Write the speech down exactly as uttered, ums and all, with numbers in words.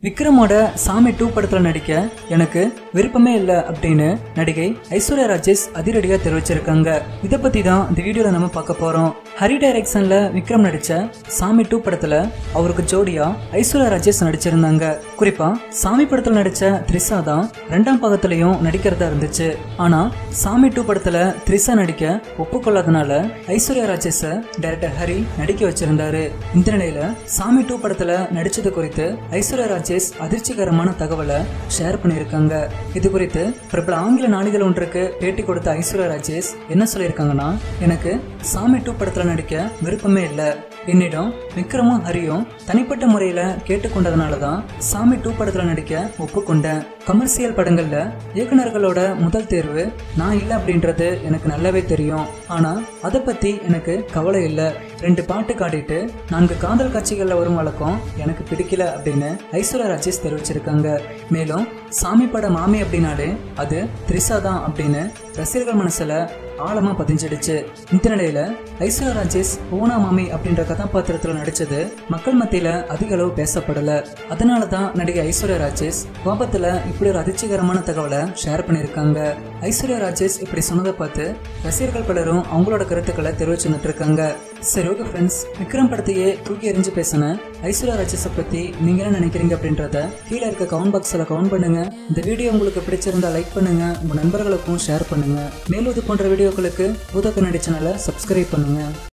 விக்ரமோட சாமி டூ படத்துல நடிக்க எனக்கு விருப்பமே இல்லை அப்படின்னு நடிகை ஐஸ்வர்யா ராஜேஷ் அதிரடியா தெரிவிச்சிருக்காங்க. இதை பத்தி தான் இந்த வீடியோல நம்ம பார்க்க போறோம். ஹரி டைரக்ஷன்ல விக்ரம் நடிச்ச சாமி டூ படத்துல அவருக்கு ஜோடியா ஐஸ்வர்யா ராஜேஷ் நடிச்சிருந்தாங்க. குறிப்பா சாமி படத்துல நடிச்ச த்ரிஷா தான் ரெண்டாம் பாகத்திலையும் நடிக்கிறதா இருந்துச்சு. ஆனா சாமி டூ படத்துல த்ரிஷா நடிக்க ஒப்புக்கொள்ளாதனால ஐஸ்வர்யா ராஜேஷ டைரக்டர் ஹரி நடிக்க வச்சிருந்தாரு. இந்த நிலையில சாமி டூ படத்துல நடிச்சது குறித்து ஐஸ்வர்யா ராஜேஷ் அதிர்ச்சிகரமான தகவலை ஷேர் பண்ணியிருக்காங்க. இது குறித்து பிரபல ஆங்கில நாளிதழ் ஒன்றுக்கு பேட்டி கொடுத்த ஐஸ்வர்யா ராஜேஷ் என்ன சொல்லியிருக்காங்கன்னா, எனக்கு சாமி டூ படத்துல நடிக்க விருப்பமே இல்லை. என்னிடம் விக்ரமும் ஹரியும் தனிப்பட்ட முறையில கேட்டுக்கொண்டதுனாலதான் சாமி டூ படத்துல நடிக்க ஒப்புக்கொண்டேன். கமர்சியல் படங்கள்ல இயக்குநர்களோட முதல் தேர்வு நான் இல்லை அப்படின்றது எனக்கு நல்லாவே தெரியும். ஆனா அதை பத்தி எனக்கு கவலை இல்லை. ரெண்டு பாட்டு காட்டிட்டு நான்கு காதல் காட்சிகள்ல வரும் வழக்கம் எனக்கு பிடிக்கல அப்படின்னு ஐஸ்வர்யா ராஜேஷ் தெரிவிச்சிருக்காங்க. மேலும் சாமி பட மாமி அப்படின்னாலே அது த்ரிஷா தான் அப்படின்னு ரசிகர்கள் மனசுல ஆழமா பதிஞ்சிடுச்சு. இந்த நிலையில ஐஸ்வர்யா ராஜேஷ் ஓனா மாமி அப்படின்ற கதாபாத்திரத்துல நடிச்சது மக்கள் மத்தியில அதிக அளவு பேசப்படல. அதனாலதான் நடிகை ஐஸ்வர்யா ராஜேஷ் கோபத்துல இப்படி ஒரு அதிர்ச்சிகரமான தகவலை ஷேர் பண்ணிருக்காங்க. ஐஸ்வர்யா ராஜேஷ் இப்படி சொன்னதை பார்த்து ரசிகர்கள் பலரும் அவங்களோட கருத்துக்களை தெரிவிச்சுட்டு இருக்காங்க. சரி, ஓகே ஃப்ரெண்ட்ஸ், விக்ரம் படத்தையே தூக்கி எறிஞ்சு பேசின ஐஸ்வர்யா ராஜேஷை பத்தி நீங்க என்ன நினைக்கிறீங்க அப்படின்றத கீழே இருக்க கமெண்ட் பாக்ஸ்ல கமெண்ட் பண்ணுங்க. இந்த வீடியோ உங்களுக்கு பிடிச்சிருந்தா லைக் பண்ணுங்க, உங்க நண்பர்களுக்கும் ஷேர் பண்ணுங்க. மேலும் இது போன்ற வீடியோக்களுக்கு பூதா கண்ணாடி சேனலை சப்ஸ்கிரைப் பண்ணுங்க.